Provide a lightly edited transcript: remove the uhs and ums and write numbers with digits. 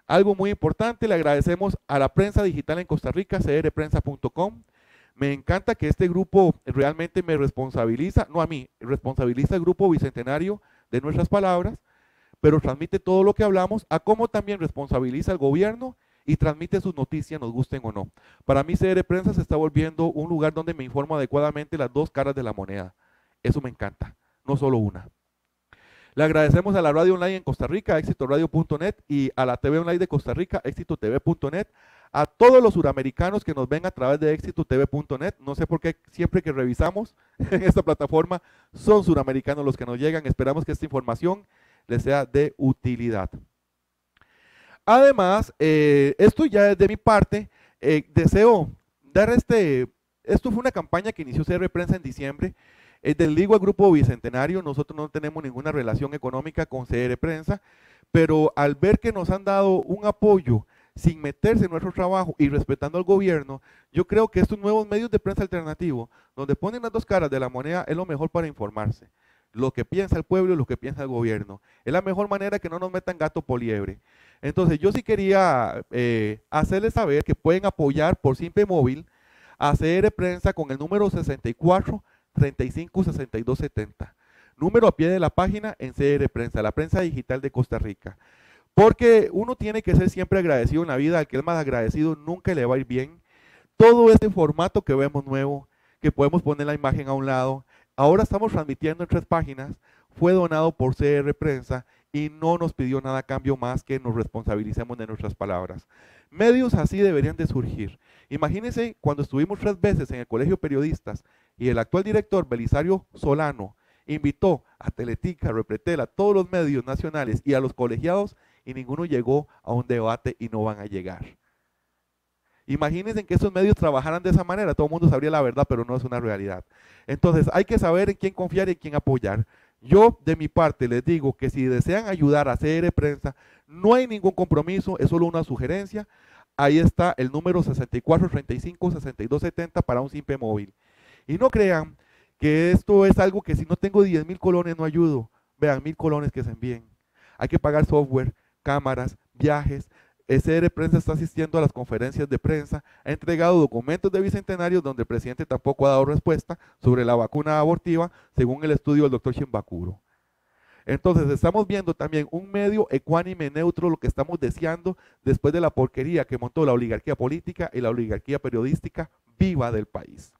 Algo muy importante, le agradecemos a la prensa digital en Costa Rica, crprensa.com. Me encanta que este grupo realmente me responsabiliza, no a mí, responsabiliza al grupo bicentenario de nuestras palabras, pero transmite todo lo que hablamos, a cómo también responsabiliza al gobierno y transmite sus noticias, nos gusten o no. Para mí, CR Prensa se está volviendo un lugar donde me informo adecuadamente las dos caras de la moneda. Eso me encanta, no solo una. Le agradecemos a la radio online en Costa Rica, exitoradio.net, y a la TV online de Costa Rica, exitotv.net, a todos los suramericanos que nos ven a través de exitotv.net. No sé por qué siempre que revisamos en esta plataforma son suramericanos los que nos llegan. Esperamos que esta información les sea de utilidad. Además, esto ya es de mi parte, deseo dar esto fue una campaña que inició CR Prensa en diciembre, del Ligo al Grupo Bicentenario. Nosotros no tenemos ninguna relación económica con CR Prensa, pero al ver que nos han dado un apoyo sin meterse en nuestro trabajo y respetando al gobierno, yo creo que estos nuevos medios de prensa alternativo, donde ponen las dos caras de la moneda, es lo mejor para informarse. Lo que piensa el pueblo y lo que piensa el gobierno. Es la mejor manera que no nos metan gato por liebre. Entonces, yo sí quería hacerles saber que pueden apoyar por Simpe Móvil a CR Prensa con el número 64 35 62 70. Número a pie de la página en CR Prensa, la prensa digital de Costa Rica. Porque uno tiene que ser siempre agradecido en la vida, al que es más agradecido nunca le va a ir bien. Todo este formato que vemos nuevo, que podemos poner la imagen a un lado, ahora estamos transmitiendo en 3 páginas, fue donado por CR Prensa y no nos pidió nada a cambio más que nos responsabilicemos de nuestras palabras. Medios así deberían de surgir. Imagínense cuando estuvimos 3 veces en el Colegio de Periodistas y el actual director, Belisario Solano, invitó a Teletica, a Repretel, a todos los medios nacionales y a los colegiados, y ninguno llegó a un debate y no van a llegar. Imagínense que esos medios trabajaran de esa manera, todo el mundo sabría la verdad, pero no es una realidad. Entonces hay que saber en quién confiar y en quién apoyar. Yo de mi parte les digo que si desean ayudar a CR Prensa, no hay ningún compromiso, es solo una sugerencia. Ahí está el número 64 35 62 70 para un Simpe Móvil. Y no crean que esto es algo que si no tengo 10,000 colones no ayudo. Vean, 1,000 colones que se envíen. Hay que pagar software, cámaras, viajes. CR Prensa está asistiendo a las conferencias de prensa, ha entregado documentos de bicentenarios donde el presidente tampoco ha dado respuesta sobre la vacuna abortiva, según el estudio del doctor Chimbacuro. Entonces estamos viendo también un medio ecuánime, neutro, lo que estamos deseando después de la porquería que montó la oligarquía política y la oligarquía periodística viva del país.